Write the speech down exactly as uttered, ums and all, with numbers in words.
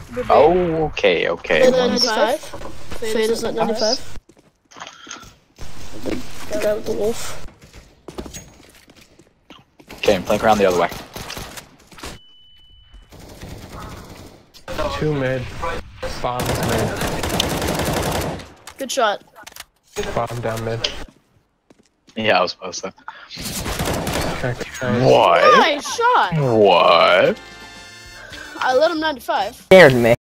Oh, okay, okay. Fade ninety-five. Fade is at ninety-five. The guy with the wolf. Okay, I'm playing around the other way. Two mid. Bomb mid. Good shot. Bomb down mid. Yeah, I was supposed to. Check, check. What? Nice shot. What? I let him ninety-five. Scared me.